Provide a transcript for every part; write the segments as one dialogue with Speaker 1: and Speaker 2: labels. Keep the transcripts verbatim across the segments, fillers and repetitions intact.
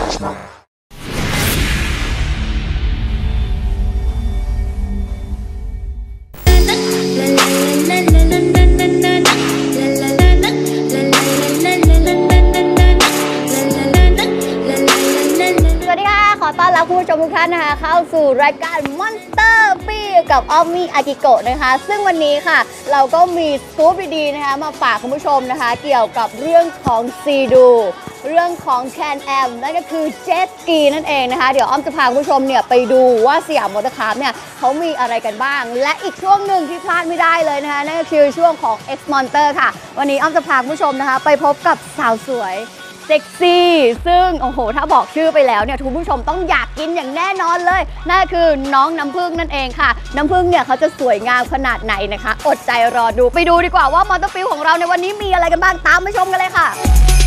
Speaker 1: ต้อนรับผู้ชมทุกท่านนะคะเข้าสู่รายการ Monster ปี้กับออมมี่อากิโกะนะคะซึ่งวันนี้ค่ะเราก็มีสกู๊ปดีๆนะคะมาฝากคุณผู้ชมนะคะเกี่ยวกับเรื่องของซีดูเรื่องของแคนแอมนั่นก็คือเจ็ตสกีนั่นเองนะคะเดี๋ยวอ้อมจะพาคุณผู้ชมเนี่ยไปดูว่าสยามมอเตอร์คาร์ทเนี่ยเขามีอะไรกันบ้างและอีกช่วงหนึ่งที่พลาดไม่ได้เลยนะคะนั่นก็คือช่วงของ X Monster ค่ะวันนี้อ้อมจะพาคุณผู้ชมนะคะไปพบกับสาวสวยเซ็กซี่ซึ่งโอ้โหถ้าบอกชื่อไปแล้วเนี่ยคุณผู้ชมต้องอยากกินอย่างแน่นอนเลยนั่นคือน้องน้ำผึ้งนั่นเองค่ะน้ำผึ้งเนี่ยเขาจะสวยงามขนาดไหนนะคะอดใจรอดูไปดูดีกว่าว่ามอเตอร์ฟิลของเราในวันนี้มีอะไรกันบ้างตามไปชมกันเลยค่ะ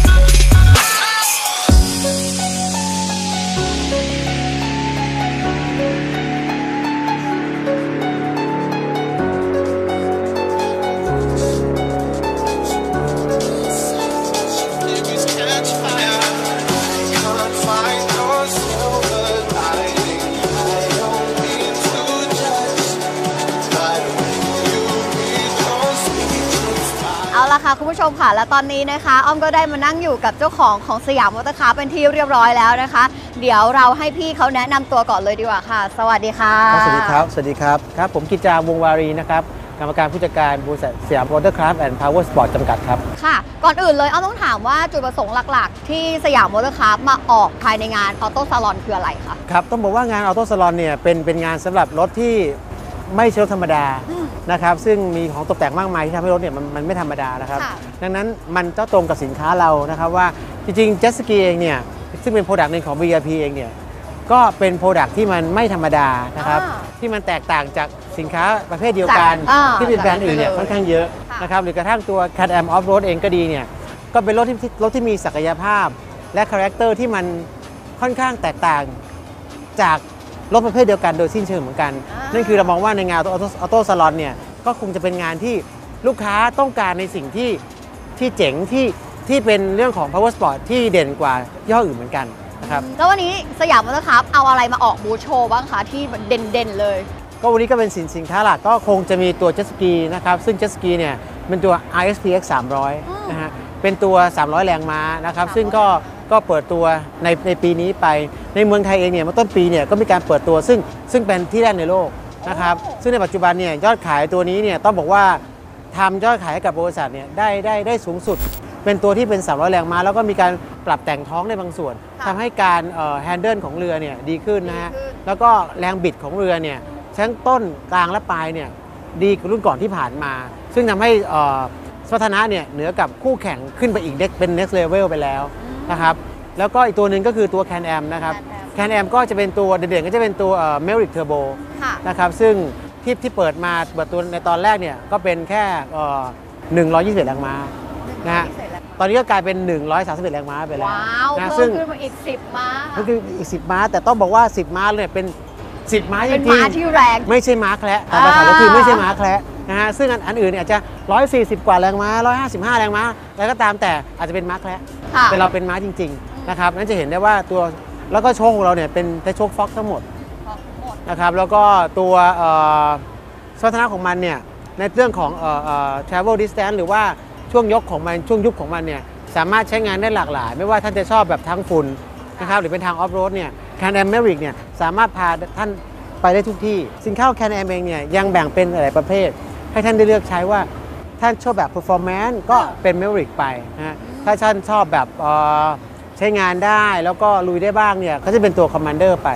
Speaker 1: เอาละค่ะคุณผู้ชมค่ะและตอนนี้นะคะอ้อมก็ได้มานั่งอยู่กับเจ้าของของสยามมอเตอร์คาร์เป็นที่เรียบร้อยแล้วนะคะเดี๋ยวเราให้พี่เขาแนะนำตัวก่อนเลยดีกว่าค่ะสวัสดีค่ะ
Speaker 2: สวัสดีครับสวัสดีครับครับผมกิจจาวงวารีนะครับกรรมการผู้จัดการบริษัทสยามมอเตอร์คาร์แอนด์พาวเวอร์สปอร์ตจำกัดครับ
Speaker 1: ค่ะก่อนอื่นเลยอ้อมต้องถามว่าจุดประสงค์หลักๆที่สยามมอเตอร์คาร์มาออกภายในงานออโต้ซาลอนคืออะไรคะ
Speaker 2: ครับต้องบอกว่างานออโต้ซาลอนเนี่ยเป็นเป็นงานสำหรับรถที่ไม่ใช่รถธรรมดานะครับซึ่งมีของตกแต่งมากมายที่ทำให้รถเนี่ยมันมันไม่ธรรมดานะครับดังนั้นมันจะตรงกับสินค้าเรานะครับว่าจริงๆเจ็ตสกีเองเนี่ยซึ่งเป็นโปรดักต์หนึ่งของ วี ไอ พี เองเนี่ยก็เป็นโปรดักต์ที่มันไม่ธรรมดานะครับที่มันแตกต่างจากสินค้าประเภทเดียวกันที่เป็นแบรนด์อื่นเนี่ยค่อนข้างเยอะนะครับหรือกระทั่งตัว Can-Am Off-Road เองก็ดีเนี่ยก็เป็นรถที่รถที่มีศักยภาพและคาแรคเตอร์ที่มันค่อนข้างแตกต่างจากรถประเภทเดียวกันโดยสิ้นเชิงเหมือนกันนั่นคือเรามองว่าในงานออโต้ซาลอนเนี่ยก็คงจะเป็นงานที่ลูกค้าต้องการในสิ่งที่ที่เจ๋งที่ที่เป็นเรื่องของ Power Sport ที่เด่นกว่ายี่ห้ออื่นเหมือนกันนะครับ
Speaker 1: แล้ววันนี้สยามมอเตอร์คาร์เอาอะไรมาออกบูธโชว์บ้างคะที่เด่นๆเลย
Speaker 2: ก็วันนี้ก็เป็นสินสินค้าหลักก็คงจะมีตัวเจ็ตสกีนะครับซึ่งเจ็ตสกีเนี่ยเป็นตัว อาร์ เอส พี เอ็กซ์ สามร้อยนะฮะเป็นตัวสามร้อยแรงม้านะครับซึ่งก็ก็เปิดตัวในในปีนี้ไปในเมืองไทยเองเนี่ยเมื่อต้นปีเนี่ยก็มีการเปิดตัวซึ่งซึ่งเป็นที่แรกในโลกนะครับซึ่งในปัจจุบันเนี่ยยอดขายตัวนี้เนี่ยต้องบอกว่าทำยอดขายให้กับบริษัทเนี่ยได้ได้ได้สูงสุดเป็นตัวที่เป็นสามร้อยแรงม้าแล้วก็มีการปรับแต่งท้องในบางส่วนทำให้การแฮนเดิลของเรือเนี่ยดีขึ้นนะฮะแล้วก็แรงบิดของเรือเนี่ยทั้งต้นกลางและปลายเนี่ยดีกว่ารุ่นก่อนที่ผ่านมาซึ่งทำให้สมรรถนะเนี่ยเหนือกับคู่แข่งขึ้นไปอีกเป็น next level ไปแล้วนะครับแล้วก็อีกตัวหนึ่งก็คือตัว Can-Am นะครับ Can-Am ก็จะเป็นตัวเด่นๆก็จะเป็นตัว Maverick Turbo นะครับซึ่งที่ที่เปิดมาเปิดตัวในตอนแรกเนี่ยก็เป็นแค่หนึ่งร้อยยี่สิบเอ็ดแรงม้านะฮะตอนนี้ก็กลายเป็นหนึ่งร้อยสามสิบเอ็ดแรงม้าไปแล้ว
Speaker 1: ว้าวนะซึ่งขึ้นมาอีกสิบม้า
Speaker 2: ก็คืออีกสิบม้าแต่ต้องบอกว่าสิบม้าเนี่ยเป็นสิบม้าจริงๆเป็นม้า
Speaker 1: ที่แรง
Speaker 2: ไม่ใช่ม้าแคระตามภาษาก็คือไม่ใช่ม้าแคระนะฮะซึ่งอันอื่นเนี่ยอาจจะหนึ่งร้อยสี่สิบกว่าแรงม้าหนึ่งร้อยห้าสิบห้าแรงม้าแล้วก็ตามแต่อาจจะเป็นม้าแคระแต่เราเป็นม้าจริงๆนะครับนั่นจะเห็นได้ว่าตัวแล้วก็โชคของเราเนี่ยเป็นแต่โชคฟ็อกทั้งหมดนะครับแล้วก็ตัวสมรรถนะของมันเนี่ยในเรื่องของ travel distance หรือว่าช่วงยกของมันช่วงยุบของมันเนี่ยสามารถใช้งานได้หลากหลายไม่ว่าท่านจะชอบแบบทางฝุ่นนะครับหรือเป็นทางออฟโรดเนี่ย Can-Am Maverick เนี่ยสามารถพาท่านไปได้ทุกที่สินค้า Can-Am เองเนี่ยยังแบ่งเป็นหลายประเภทให้ท่านได้เลือกใช้ว่าท่านชอบแบบ performance ก็เป็น Maverick ไปนะถ้าท่านชอบแบบใช้งานได้แล้วก็ลุยได้บ้างเนี่ยก็จะเป็นตัว Commander ไป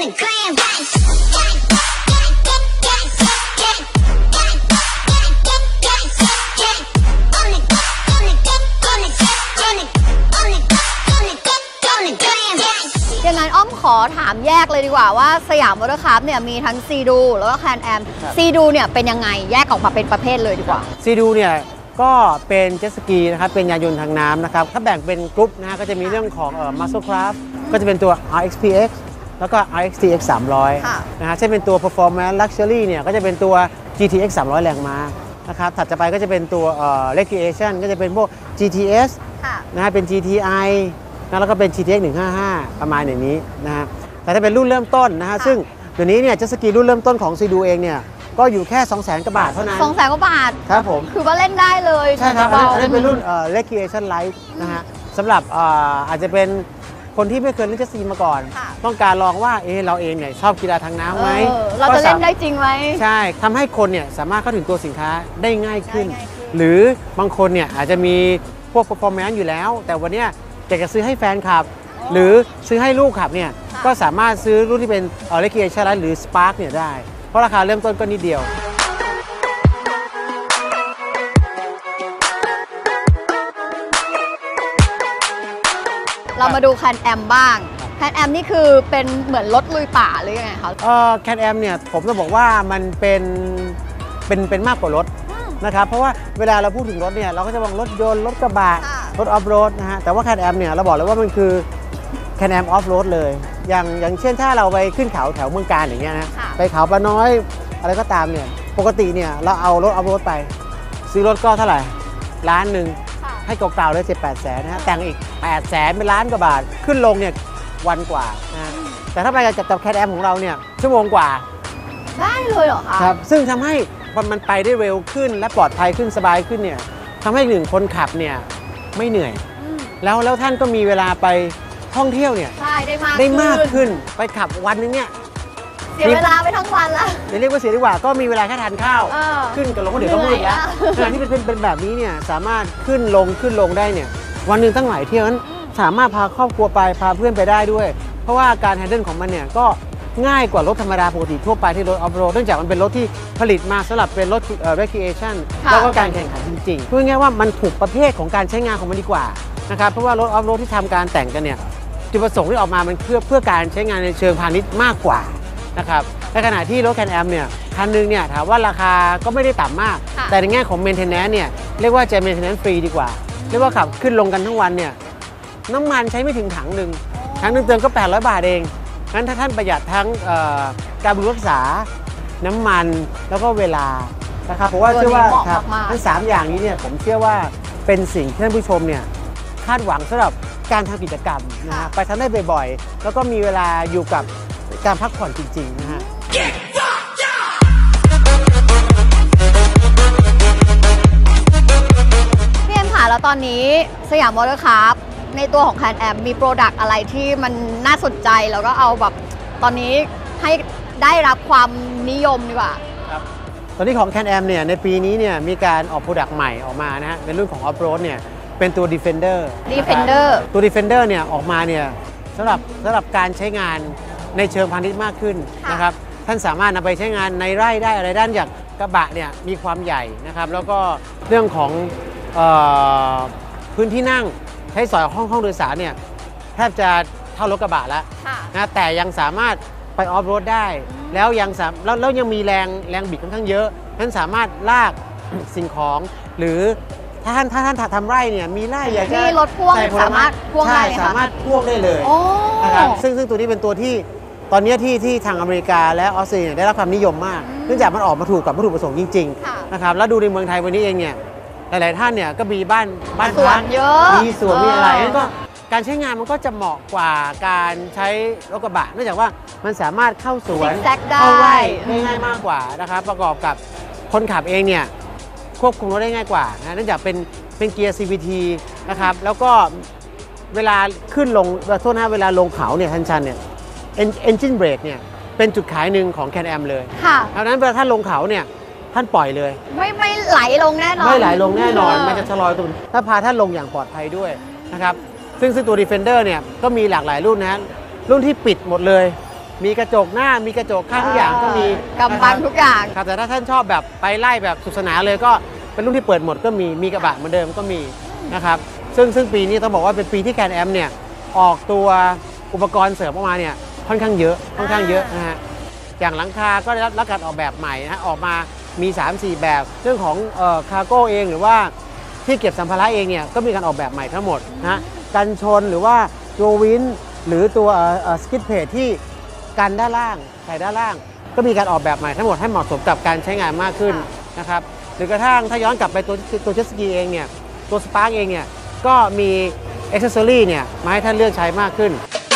Speaker 1: อย่างนั้นอ้อมขอถามแยกเลยดีกว่าว่าสยามมอเตอร์คาร์เนี่ยมีทั้งซีดูแล้วก็แคนแอมซีดูเนี่ยเป็นยังไงแยกออกมาเป็นประเภทเลยดีกว่า
Speaker 2: ซีดูเนี่ยก็เป็นเจ็ตสกีนะครับเป็นยานยนต์ทางน้ำนะครับถ้าแบ่งเป็นกรุ๊ปนะฮะก็จะมีเรื่องของเอ่อ Muscle Craft ก็จะเป็นตัว อาร์ เอ็กซ์ พี เอ็กซ์ แล้วก็ อาร์ เอ็กซ์ ที เอ็กซ์ สามร้อยนะฮะใช่เป็นตัว Performance Luxury เนี่ยก็จะเป็นตัว จี ที เอ็กซ์ สามร้อยแรงม้านะครับถัดจากไปก็จะเป็นตัวเอ่อ Recreation ก็จะเป็นพวก จี ที เอส นะฮะเป็น จี ที ไอนะแล้วก็เป็น จี ที เอ็กซ์ หนึ่งห้าห้า ประมาณอย่างนี้นะฮะแต่ถ้าเป็นรุ่นเริ่มต้นนะฮะซึ่งเดี๋ยวนี้เนี่ยเจ็ตสกีรุ่นเริ่มต้นของซีดูเองเนี่ยก็อยู่แค่ สองแสน กว่าบาทเท่านั้น
Speaker 1: สองแสนกว่าบาท
Speaker 2: ครับผม
Speaker 1: คือว่าเล่นได้เลย
Speaker 2: ใช่ครับอัน
Speaker 1: เบา
Speaker 2: นั้นอันนั้นเป็นรุ่นเอ่อ recreation light นะฮะสำหรับเอ่ออาจจะเป็นคนที่ไม่เคยเล่นเจ็ตสกีมาก่อน
Speaker 1: ค่ะ
Speaker 2: ต้องการลองว่าเออเราเองเนี่ยชอบกีฬาทางน้ำไหม
Speaker 1: เออเราจะเล่นได้จริงไหม
Speaker 2: ใช่ทำให้คนเนี่ยสามารถเข้าถึงตัวสินค้าได้ง่ายขึ้น
Speaker 1: ได้ง่ายขึ้น
Speaker 2: หรือบางคนเนี่ยอาจจะมีพวก performance อยู่แล้ว แต่วันเนี้ยอยากจะซื้อให้แฟนขับ หรือซื้อให้ลูกขับเนี่ยก็สามารถซื้อรุ่นที่เป็นเอ่อ recreation light หรือ spark เนี่ยได้เพราะราคาเริ่มต้นก็นิดเดียว
Speaker 1: เรามาดูแคนแอมบ้างแคนแอมนี่คือเป็นเหมือนรถลุยป่าหรือยังไงคะ
Speaker 2: เอ่อแคนแอมเนี่ยผมจะบอกว่ามันเป็นเป็นเป็นมากกว่ารถนะครับเพราะว่าเวลาเราพูดถึงรถเนี่ยเราก็จะมองรถยนต์รถกระบะ
Speaker 1: ค่ะ
Speaker 2: รถออฟโรดนะฮะแต่ว่าแคนแอมเนี่ยเราบอกเลยว่ามันคือแคนแอมออฟโรดเลยอย่างอย่างเช่นถ้าเราไปขึ้นเขาแถวเมืองกาญอย่างเงี้ยนะ
Speaker 1: ค่ะ
Speaker 2: ไปเขาปลาน้อยอะไรก็ตามเนี่ยปกติเนี่ยเราเอารถออฟโรดไปซื้อรถก็เท่าไหร่ล้านหนึ่ง
Speaker 1: ค่ะ
Speaker 2: ให้เก่าๆเลยเจ็ดแปดแสนนะฮะแต่งอีกแปดแสนเป็นล้านกว่าบาทขึ้นลงเนี่ยวันกว่านะฮะแต่ถ้าไปกับกับแคนแอมของเราเนี่ยชั่วโมงกว่า
Speaker 1: ได้เลยเหรอคะ
Speaker 2: ครับซึ่งทำให้มันไปได้เร็วขึ้นและปลอดภัยขึ้นสบายขึ้นเนี่ยทำให้หนึ่งคนขับเนี่ยไม่เหนื่อย
Speaker 1: อืม
Speaker 2: แล้วแล้วท่านก็มีเวลาไปท่องเที่ยวเนี่ย
Speaker 1: ใช่ได้มาก
Speaker 2: ได้มาก
Speaker 1: ขึ้น
Speaker 2: ขึ้นไปขับวันนึงเนี่ย
Speaker 1: เสียเวลาไปทั้งวันละ
Speaker 2: เดี๋ยวเรียกว่าเสียดีกว่าก็มีเวลาแค่ทานข้าว
Speaker 1: เออ
Speaker 2: ขึ้นกับลงก็เดี๋ยวก็มืดแล้ว
Speaker 1: เหนื่อยอะ
Speaker 2: ขณะที่เป็นเป็นแบบนี้เนี่ยสามารถขึ้นลงขึ้นลงได้เนี่ยวันหนึ่งตั้งหลายเที่ยวนั้นสามารถพาครอบครัวไปพาเพื่อนไปได้ด้วย เพราะว่าการแฮนเดิลของมันเนี่ยก็ง่ายกว่ารถธรรมดาปกติทั่วไปที่รถออฟโรดเนื่องจากมันเป็นรถที่ผลิตมาสำหรับเป็นรถเอ่อ recreation
Speaker 1: ค่ะ
Speaker 2: แล้วก็การแข่งขันจริงๆพูดง่ายๆว่ามันถูกประเภทของการใช้งานของมันดีกว่านะครับเพราะว่ารถออฟโรดที่ทำการแต่งกันเนี่ยจุดประสงค์ที่ออกมามันเพื่อเพื่อการใช้งานในเชิงพาณิชย์มากกว่านะครับในขณะที่รถแคนแอมเนี่ยคันหนึงเนี่ยถามว่าราคาก็ไม่ได้ต่ำมาก
Speaker 1: ค่ะ
Speaker 2: แต่ในแง่ของ maintenance เนี่ยเรียกว่าจะ maintenance ฟรีดีกว่าเรียกว่าขับขึ้นลงกันทั้งวันเนี่ยน้ำมันใช้ไม่ถึงถังหนึ่งถังหนึ่งเติมก็แปดร้อยบาทเองงั้นถ้าท่านประหยัดทั้งเอ่อการบำรุงรักษาน้ำมันแล้วก็เวลานะครับผมว่าเชื่อว่า
Speaker 1: ตัวนี้เหมาะ
Speaker 2: ครับ
Speaker 1: มากๆ
Speaker 2: ทั้งสามอย่างนี้เนี่ยผมเชื่อว่าเป็นสิ่งที่ท่านผู้ชมเนี่ยคาดหวังสำหรับการทำกิจกรรมนะฮะไปทำได้บ่อยๆ แล้วก็มีเวลาอยู่กับการพักผ่อนจริงๆนะฮะ
Speaker 1: พี่เอ็มค่ะแล้วตอนนี้สยามมอเตอร์คาร์ในตัวของแคนแอมมีโปรดักต์อะไรที่มันน่าสนใจแล้วก็เอาแบบตอนนี้ให้ได้รับความนิยมดีกว่า
Speaker 2: ตอนนี้ของ Can Am เนี่ยในปีนี้เนี่ยมีการออกโปรดักต์ใหม่ออกมานะฮะเป็นรุ่นของ Off Road เนี่ยเป็นตัว Defender
Speaker 1: Defender
Speaker 2: ตัว Defender เนี่ยออกมาเนี่ยสำหรับสำหรับการใช้งานในเชิงพาณิชย์มากขึ้น
Speaker 1: ค่ะ
Speaker 2: นะครับท่านสามารถนำไปใช้งานในไร่ได้อะไรด้านจากกระบะเนี่ยมีความใหญ่นะครับแล้วก็เรื่องของเออพื้นที่นั่งใช้สอยห้องห้องโดยสารเนี่ยแทบจะเท่ารถกระบะแล้ว
Speaker 1: ค่ะ
Speaker 2: นะแต่ยังสามารถไปออฟโรดได้ แล้วยังสามแล้วแล้วยังมีแรงแรงบิดค่อนข้างเยอะท่านสามารถลาก สิ่งของ หรือถ้าท่านถ้าท่านทำไร่เนี่ยมีไร่อยากจะ
Speaker 1: มีรถพ่วง
Speaker 2: ใส่ผล
Speaker 1: สามารถพ่วงได้
Speaker 2: ใช่
Speaker 1: ไหมคะ
Speaker 2: สามารถพ่วงได้เลย
Speaker 1: โอ้
Speaker 2: นะครับซึ่งซึ่งตัวนี้เป็นตัวที่ตอนนี้ที่ที่ทางอเมริกาและออสเตรเลียได้รับความนิยมมาก เนื่องจากมันออกมาถูกกับวัตถุประสงค์จริง
Speaker 1: ค่ะ
Speaker 2: ๆนะครับแล้วดูในเมืองไทยวันนี้เองเนี่ยหลาย ๆ ท่านเนี่ยก็มีบ้านบ้าน
Speaker 1: สวน
Speaker 2: พัก
Speaker 1: เยอะ
Speaker 2: มีสวนมีอะไร
Speaker 1: เออ
Speaker 2: งั้นก็การใช้งานมันก็จะเหมาะกว่าการใช้รถกระบะเนื่องจากว่ามันสามารถเข้าสวน
Speaker 1: ซิกแซกได้
Speaker 2: เข้าไร่ได้ง่ายมากกว่านะครับประกอบกับคนขับเองเนี่ยควบคุมรถได้ง่ายกว่านะเนื่องจากเป็นเป็นเกียร์ ซี วี ที นะครับแล้วก็เวลาขึ้นลงโทษนะเวลาลงเขาเนี่ยทันชันเนี่ยเอนจินเบรกเนี่ยเป็นจุดขายหนึ่งของ Can Am เลย
Speaker 1: ค่ะ
Speaker 2: เพราะฉะนั้นเวลาท่านลงเขาเนี่ยท่านปล่อยเลย
Speaker 1: ไม่ไม่ไหลลงแน่นอน
Speaker 2: ไม่ไหลลงแน่นอน
Speaker 1: เ
Speaker 2: มันจะชะลอตัวถ้าพาท่านลงอย่างปลอดภัยด้วยนะครับ ซึ่งซึ่งตัว Defender เนี่ยก็มีหลากหลายรุ่นนะฮะรุ่นที่ปิดหมดเลย มีกระจกหน้า มีกระจกข้างทุกอย่างก็มี
Speaker 1: กำบังทุกอย่าง
Speaker 2: ครับแต่ถ้าท่านชอบแบบไปไล่แบบสุดสนานเลยก็เป็นรุ่นที่เปิดหมดก็มี มีกระบะเหมือนเดิมก็มีนะครับ ซึ่งซึ่งปีนี้ต้องบอกว่าเป็นปีที่ Can Am เนี่ยออกตัวอุปกรณ์เสริมออกมาเนี่ยค่อนข้างเยอะ ค่อนข้างเยอะนะฮะ อย่างหลังคาก็ได้รับการออกแบบใหม่นะฮะออกมามี สามสี่ แบบ เรื่องของคาร์โก้เองหรือว่าที่เก็บสัมภาระเองเนี่ยก็มีการออกแบบใหม่ทั้งหมดนะกันชนหรือว่าตัววินหรือตัวสกิดเพจที่กันด้านล่างใส่ด้านล่าง ก็มีการออกแบบใหม่ทั้งหมดให้เหมาะสมกับการใช้งานมากขึ้นนะครับหรือกระทั่งถ้าย้อนกลับไปตัวตัวเจ็ตสกีเองเนี่ยตัวสปาร์กเองเนี่ยก็มีอ็กเซสซอรี่เนี่ยมาให้ท่านเลือกใช้มากขึ้น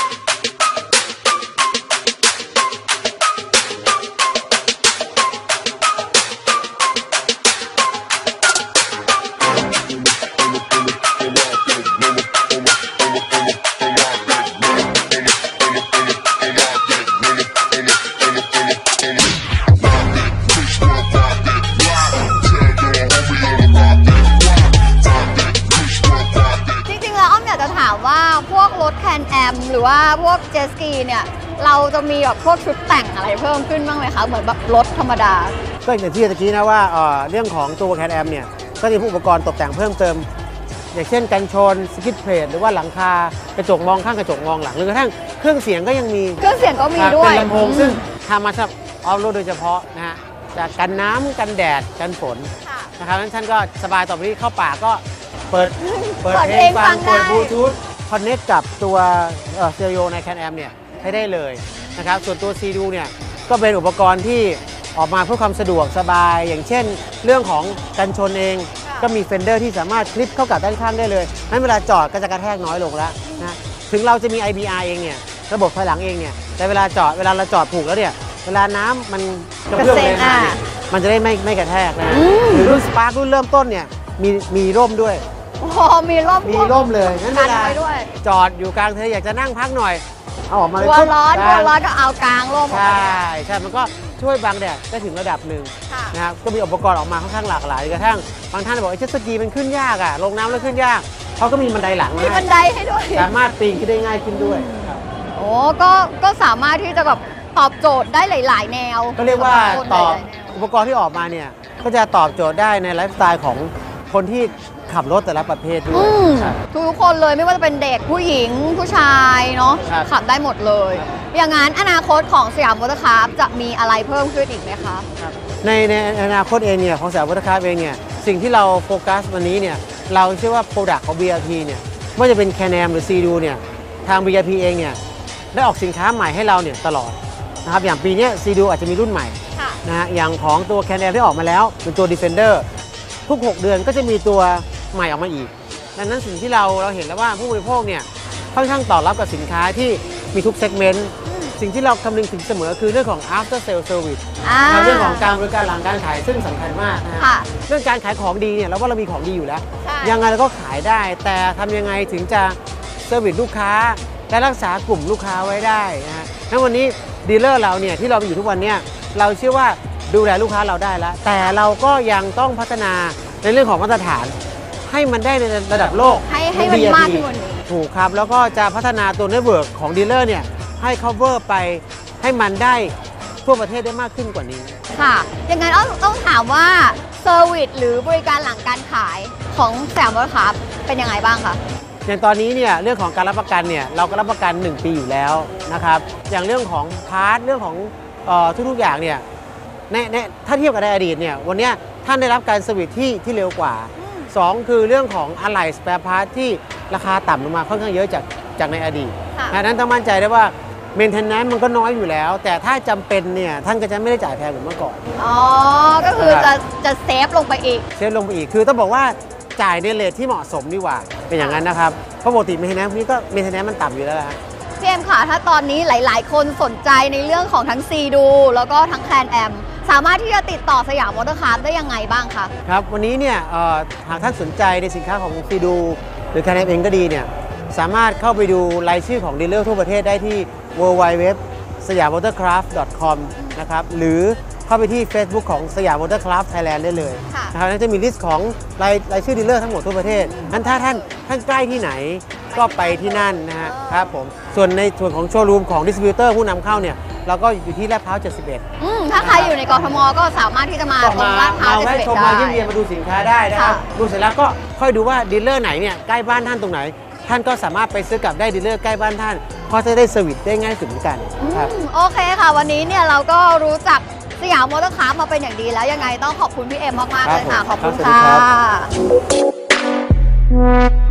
Speaker 1: หรือว่าพวกเจสกีเนี่ยเราจะมีแบบพวกชุดแต่งอะไรเพิ่มขึ้นบ้างไหมคะเหมือนแบบรถธรรมดา
Speaker 2: ก็อย่างที่ตะกี้นะว่าเอ่อเรื่องของตัวแคนแอมเนี่ยก็จะมีอุปกรณ์ตกแต่งเพิ่มเติมอย่างเช่นกันชนสกิดเพลทหรือว่าหลังคากระจกมองข้างกระจกมองหลังหรือกระทั่งเครื่องเสียงก็ยังมี
Speaker 1: เครื่องเสียงก็มีด้วย
Speaker 2: เป็นลำโพงซึ่งทำมาสำหรับออฟโรดโดยเฉพาะนะฮะจะกันน้ำกันแดดกันฝนนะครับนั้นท่านก็สบายต่อไปที่เข้าป่าก็เปิด
Speaker 1: เปิดเพลงฟัง
Speaker 2: เปิดบลูทูธคอนเนคกับตัวสเตอริโอในแคนแอมเนี่ยให้ได้เลยนะครับส่วนตัวซีดูเนี่ยก็เป็นอุปกรณ์ที่ออกมาเพื่อความสะดวกสบายอย่างเช่นเรื่องของกันชนเองก็มีเฟนเดอร์ที่สามารถคลิปเข้ากับด้านข้างได้เลยนั้นเวลาจอดก็จะกระแทกน้อยลงแล้วนะถึงเราจะมี ไอ บี อาร์ เองเนี่ยระบบถอยหลังเองเนี่ยแต่เวลาจอดเวลาเราจอดผูกแล้วเนี่ยเวลาน้ำมันกระเพื่อมเลยนะมันจะได้ไม่ไม่กระแทกนะหรือรุ่นสปาร์ครุ่นเริ่มต้นเนี่ยมีมีร่มด้วย
Speaker 1: โอ้มีร่ม
Speaker 2: มีร่มเลยงั้นเวลาจอดอยู่กลางทะเลอยากจะนั่งพักหน่อยเอาออกมาเลย
Speaker 1: กลัวร้อนกลัวร้อนก็เอากลางร่ม
Speaker 2: ใช่ใช่มันก็ช่วยบังแดดได้ถึงระดับหนึ่งนะครับก็มีอุปกรณ์ออกมาค่อนข้างหลากหลายกระทั่งบางท่านบอกไอ้เจ็ตสกีมันขึ้นยากอ่ะลงน้ำแล้วขึ้นยากเขาก็มีบันไดหลัง
Speaker 1: มีบันไดให้ด้วย
Speaker 2: สามารถปีนขึ้นได้ง่ายขึ้นด้วย
Speaker 1: โอ้ก็ก็สามารถที่จะแบบตอบโจทย์ได้หลายๆแนว
Speaker 2: ก็เรียกว่าตอบอุปกรณ์ที่ออกมาเนี่ยก็จะตอบโจทย์ได้ในไลฟ์สไตล์ของคนที่ขับรถแต่ละประเภทด้วย
Speaker 1: ทุกคนเลยไม่ว่าจะเป็นเด็กผู้หญิงผู้ชายเนาะขับได้หมดเลยอย่างนั้นอนาคตของสยามมอเตอร์คาร์ฟจะมีอะไรเพิ่มขึ้นอีกไหมคะ
Speaker 2: ในในอนาคตเองเนี่ยของสยามมอเตอร์คาร์ฟเองเนี่ยสิ่งที่เราโฟกัสวันนี้เนี่ยเราเชื่อว่าโปรดักต์ของ บี อาร์ ที เนี่ยไม่ว่าจะเป็นแคนแอมหรือซีดูเนี่ยทาง บี อาร์ ที เองเนี่ยได้ออกสินค้าใหม่ให้เราเนี่ยตลอดนะครับอย่างปีนี้ซีดูอาจจะมีรุ่นใหม่นะฮะอย่างของตัวแคนแอมที่ออกมาแล้วเป็นตัว Defender ทุกหกเดือนก็จะมีตัวใหม่ออกมาอีกดังนั้นสิ่งที่เราเราเห็นแล้วว่าผู้บริโภคเนี่ยค่อนข้างตอบรับกับสินค้าที่มีทุกเซกเมนต์สิ่งที่เราคำนึงถึงเสมอคือเรื่องของ after sale service เรื่องของการบริการหลังการขายซึ่งสำคัญมากนะเรื่องการขายของดีเนี่ยเราว่าเรามีของดีอยู่แล้วยังไงเราก็ขายได้แต่ทำยังไงถึงจะเซอร์วิสลูกค้าและรักษากลุ่มลูกค้าไว้ได้นะฮะงั้นวันนี้ดีลเลอร์เราเนี่ยที่เราไปอยู่ทุกวันเนี่ยเราเชื่อว่าดูแลลูกค้าเราได้แล้วแต่เราก็ยังต้องพัฒนาในเรื่องของมาตรฐานให้มันได้ในระดับโลก
Speaker 1: ให้ให้มันมากขึ้น
Speaker 2: ถูกครับแล้วก็จะพัฒนาตัวเน็ตเวิร์กของดีลเลอร์เนี่ยให้ cover ไปให้มันได้ทั่วประเทศได้มากขึ้นกว่านี้
Speaker 1: ค่ะอย่างนั้นต้องถามว่าเซอร์วิสหรือบริการหลังการขายของสยามมอเตอร์คาร์ฟเป็นยังไงบ้างคะ
Speaker 2: อย่างตอนนี้เนี่ยเรื่องของการรับประกันเนี่ยเราก็รับประกันหนึ่งปีอยู่แล้วนะครับอย่างเรื่องของพาร์ทเรื่องของทุกๆอย่างเนี่ยในในถ้าเทียบกับในอดีตเนี่ยวันนี้ท่านได้รับการเซอร์วิสที่ที่เร็วกว่าสองคือเรื่องของอะไหล่สแปร์พาร์ทที่ราคาต่ำลงมาค่อนข้างเยอะจากจากในอดีตดังนั้นต้องมั่นใจได้ว่าเมนเทนแนนซ์มันก็น้อยอยู่แล้วแต่ถ้าจำเป็นเนี่ยท่านก็จะไม่ได้จ่ายแพงเหมือนเมื่อก่อน
Speaker 1: อ๋อก็คือจะจะเซฟลงไปอีก
Speaker 2: เซฟลงไปอีกคือต้องบอกว่าจ่ายในเรทที่เหมาะสมดีกว่าเป็นอย่างนั้นนะครับเพราะปกติเมนเทนแนนซ์นี้ก็เมนเทนแนนซ์มันต่ำอยู่แล้วนะ
Speaker 1: พี่เอ็มค่ะถ้าตอนนี้หลายๆคนสนใจในเรื่องของทั้งซีดูแล้วก็ทั้งแคนแอมสามารถที่จะติดต่อสยามมอเตอร์คาร์ฟได้ยังไงบ้างคะ
Speaker 2: ครับวันนี้เนี่ยหากท่านสนใจในสินค้าของซีดูหรือแคนแอมเองก็ดีเนี่ยสามารถเข้าไปดูรายชื่อของดีลเลอร์ทั่วประเทศได้ที่ ดับเบิลยู ดับเบิลยู ดับเบิลยู ดอท สยามมอเตอร์คราฟต์ ดอท คอม นะครับหรือเข้าไปที่ Facebook ของสยามมอเตอร์คราฟต์ไทยแลนด์ได้เลยนะครับนั่นจะมีลิสต์ของรายรายชื่อดีลเลอร์ทั้งหมดทั่วประเทศนั้นถ้าท่านท่านใกล้ที่ไหนก็ไปที่นั่นนะฮะครับผมส่วนในส่วนของโชว์รูมของดิสติบิวเตอร์ผู้นำเข้าเนี่ยเราก็อยู่ที่ลาดพร้าวเจ็ดสิบเอ็ด
Speaker 1: อืมถ้าใครอยู่ในกทมก็สามารถที่จะมาตรงลาดพร้าวเจ็ดสิบเอ็ดได้
Speaker 2: มาเยี่ยมเยียนมาดูสินค้าได้นะครับดูเสร็จแล้วก็ค่อยดูว่าดีลเลอร์ไหนเนี่ยใกล้บ้านท่านตรงไหนท่านก็สามารถไปซื้อกลับได้ดีลเลอร์ใกล้บ้านท่านเพราะจะได้เซอร์วิสได้ง่ายสุดเหมือนกันครับ
Speaker 1: โอเคค่ะวันนี้เนี่ยเราก็รู้จักสยามมอเตอร์คาร์ฟมาเป็นอย่างดีแล้วยังไงต้องขอบคุณพี่เอ็มมากๆเลยค่ะขอบคุณค่ะ